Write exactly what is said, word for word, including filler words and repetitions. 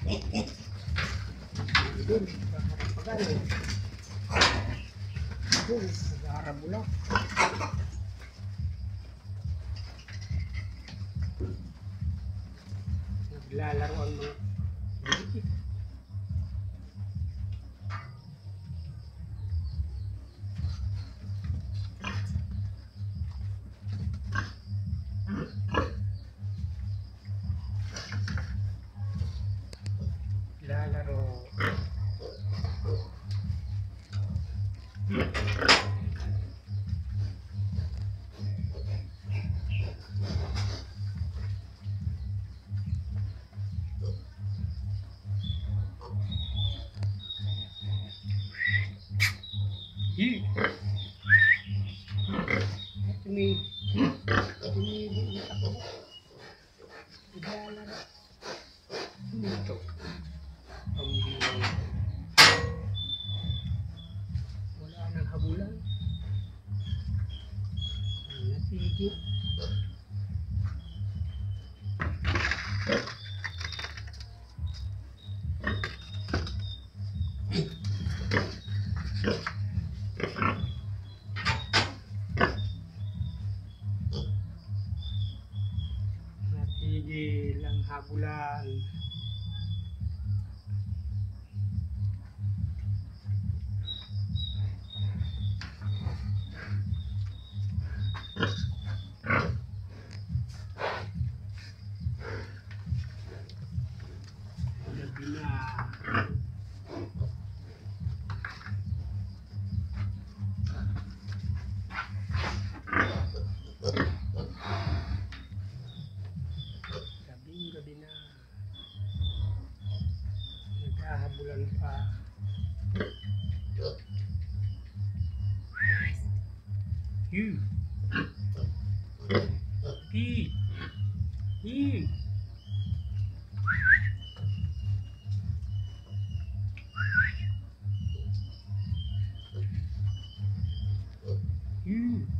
Dun, pagano. Dun, nag-aarap mo lang. Naglalaro ang mga bibig. Lalaro. Hi. Tumi. Tumi ako. Naglalaro. Dito. Pambilang. Wala nang habulan. Natigil. Natigil ang habulan. Gabi na. Gabing gabi na. Naghahabulan pa. You. He. He. You.